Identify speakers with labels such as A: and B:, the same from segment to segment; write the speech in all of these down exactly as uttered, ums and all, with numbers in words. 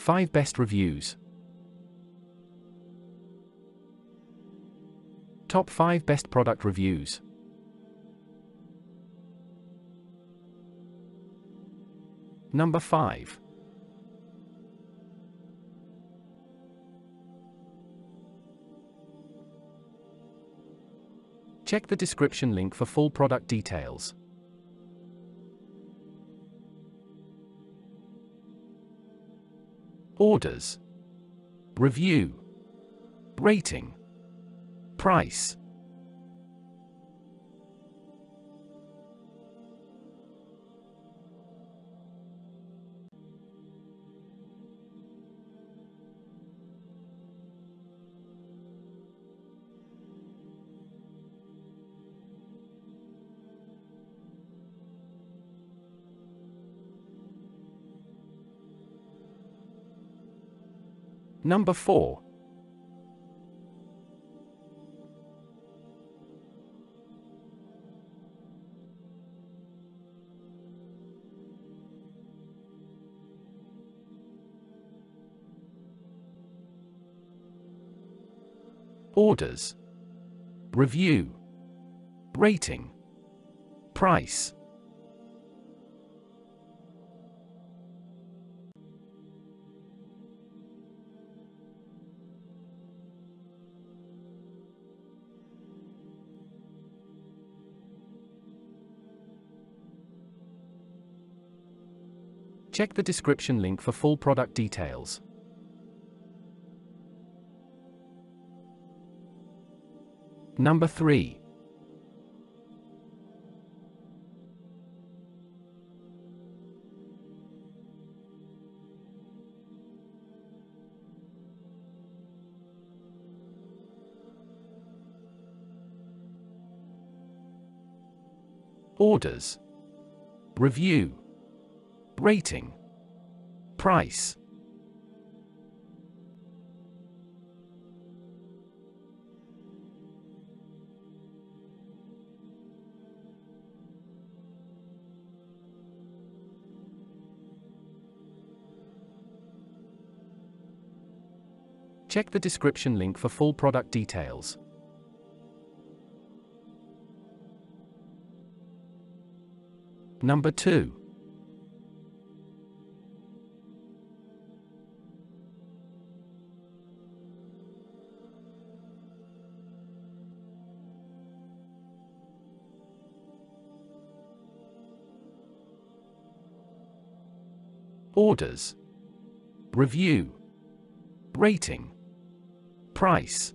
A: five Best Reviews. Top five Best Product Reviews. Number five. Check the description link for full product details. Orders, review, rating, price. Number four. Orders, review, rating, price. Check the description link for full product details. Number three. Orders, review, rating, price. Check the description link for full product details. Number two. Orders, review, rating, price.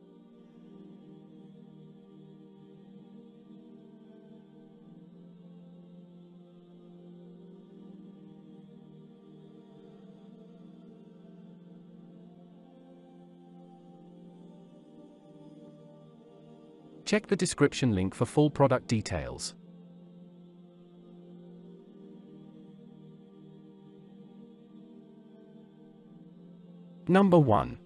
A: Check the description link for full product details. Number one.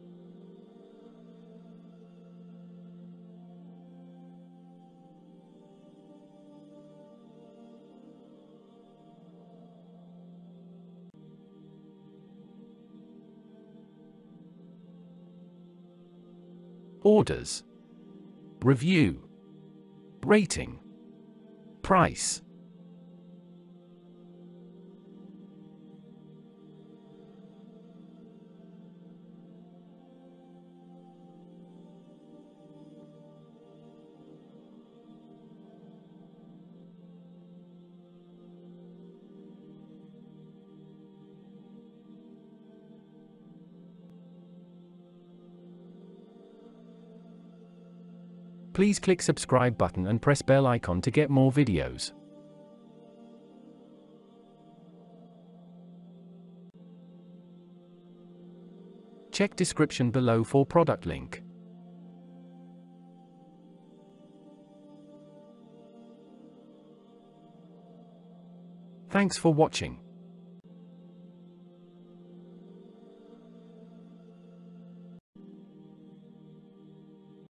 A: Orders, review, rating, price. Please click subscribe button and press bell icon to get more videos. Check description below for product link. Thanks for watching.